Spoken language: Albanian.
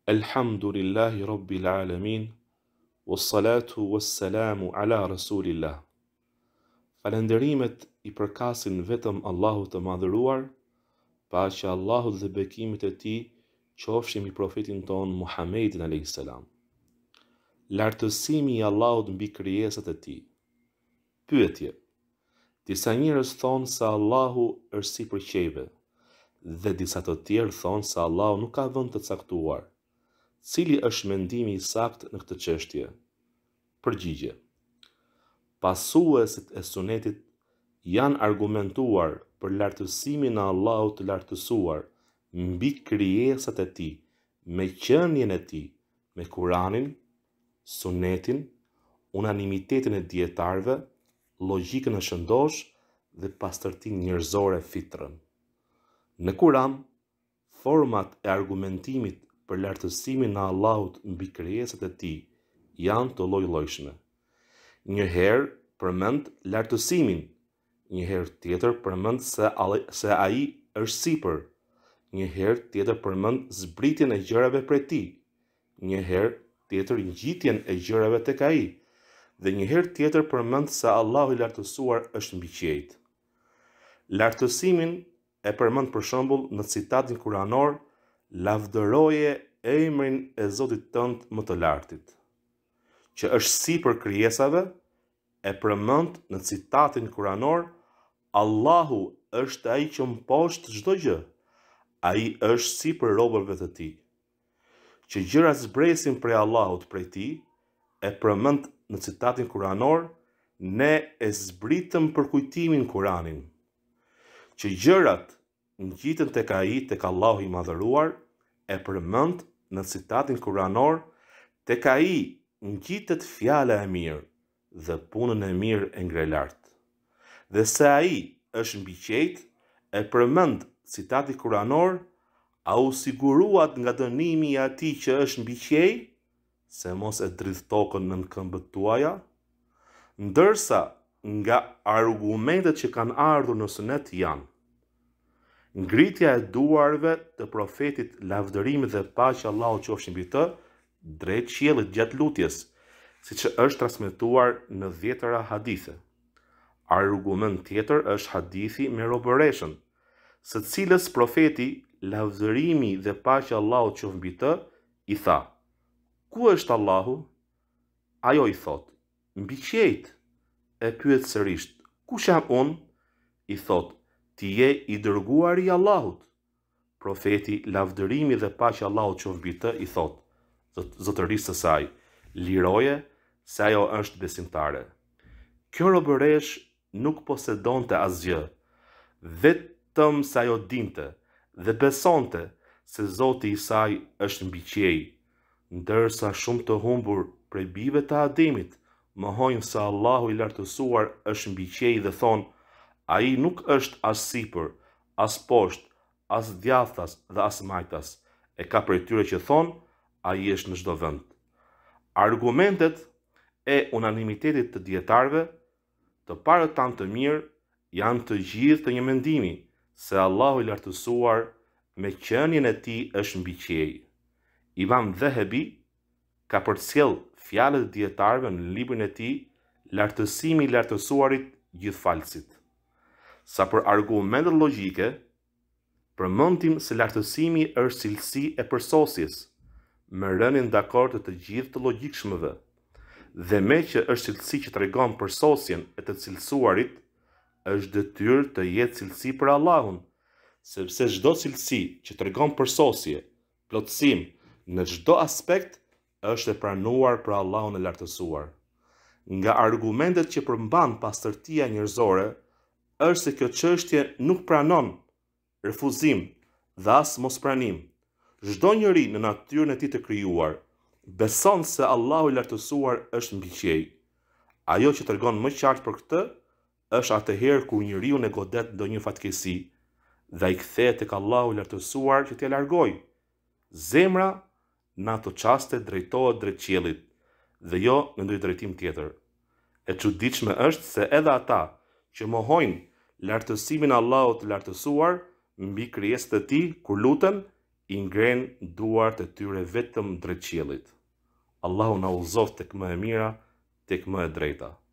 Alhamdulillahi Rabbil Alamin, wassalatu wassalamu ala Rasulillah. Falenderimet I përkasin vetëm Allahut të madhëruar, paqja Allahut dhe bekimet e tij qofshin I profetin ton Muhammedin alayhis salam. Lartësimi I Allahut mbi krijesat e tij. Pyetje. Disa njerëz thonë se Allahu është sipër qejve, dhe disa të tjerë thonë se Allahu nuk ka vend të caktuar. Cili është mendimi I saktë në këtë çështje? Përgjigje. Pasuesit e sunetit janë argumentuar për lartësimin e Allahut të lartësuar mbi krijesat e tij, me qenien e tij, me Kuranin, sunetin, unanimitetin e dietarëve, logjikën e shëndosh dhe pastërtinë njerëzore fitrën. Në Kuran, format e argumentimit për lartësimin e Allahut mbi krijesat e tij janë të lloj-llojshme. Një herë përmend lartësimin, një herë tjetër përmend se ai është sipër, një herë tjetër përmend zbritjen e gjërave prej tij, një herë tjetër ngjitjen e gjërave tek ai, dhe një herë tjetër përmend se Allahu I lartësuar është mbi qejt. Lartësimin e përmend për shembull në citatin kuranor: lavdëroje emrin e Zotit tënd më të lartit. Që është sipër krijesave, e përmend në citatin kuranor: Allahu është ai që mposht çdo gjë. Ai është sipër robërve të tij. Që gjërat zbresin prej Allahut, prej tij, e përmend në citatin kuranor: ne e zbritëm për kujtimin Kuranin. Që gjërat ngjiten tek ai, tek Allahu I madhëruar, e përmend në citatin kuranor: tek ai ngjitet fjala e mirë dhe punën e mirë e ngre lart. Dhe se ai është mbi qejt, e përmend citati kuranor: a u siguruat nga dënimi I atij që është mbi qej, se mos e dridh tokën nën këmbët tuaja? Ndërsa nga argumentet që kanë ardhur në sunet janë: ngritja e duarve të profetit, lavdërimi dhe paqja Allahut qofshin mbi të, drejt qiellit gjatë lutjes, siç është transmetuar në 10 hadithe. Argument tjetër është hadithi me robëreshën, së cilës profeti, lavdërimi dhe paqja Allahut qofshin mbi të, I tha: ku është Allahu? Ajo I thot: mbi qejt. E pyet sërish: kush jam unë? I thot: ti je I dërguari I Allahut. Profeti, lavdërimi dhe paqja Allahut qofshin mbi të, I thot zotërisë së saj: liroje, se ajo është besimtare. Kjo robëresh nuk posedonte asgjë, vetëm se ajo dinte dhe besonte se Zoti I saj është mbi qej, ndërsa shumë të humbur prej bijve të Ademit mohojnë se Allahu I lartësuar është mbi qej dhe thonë: ai nuk është as sipër, as poshtë, as djathtas dhe as majtas. E ka prej tyre që thonë: ai është në çdo vend. Argumentet e unanimitetit të dietarëve, të parët tanë të mirë, janë të gjithë të një mendimi, se Allahu I lartësuar me qenien e tij është mbi qej. Imam Dhehebi ka përcjell fjalët e dietarëve në librin e tij Lartësimi I lartësuarit gjithfalësit. Sa për argumentet logjike, përmendim se lartësimi është cilësi e përsosjes, me rënien dakord të gjithë të logjikshmëve, dhe me që është cilësi që tregon përsosjen e të cilësuarit, është detyrë të jetë cilësi për Allahun, sepse çdo cilësi që tregon përsosje, plotësim në çdo aspekt, është e pranuar për Allahun e lartësuar. Nga argumentet që përmban pastërtia njerëzore, është se kjo çështje nuk pranon refuzim dhe as mospranim. Çdo njeri në natyrën e tij të krijuar beson se Allahu I lartësuar është mbi qej. Ajo që tregon më qartë për këtë është atëherë kur njeriu e godet ndonjë fatkeqësi dhe ai kthehet tek Allahu I lartësuar që t'ia largojë. Zemra në ato çaste drejtohet drejt qiellit dhe jo në ndonjë drejtim tjetër. E çuditshme është se edhe ata që mohojnë lartësimin e Allahut të lartësuar mbi krijesat e tij, kur luten, i ngren duart e tyre vetëm drejt qiellit. Allahu na udhëzoft tek më e mira, tek më e drejta.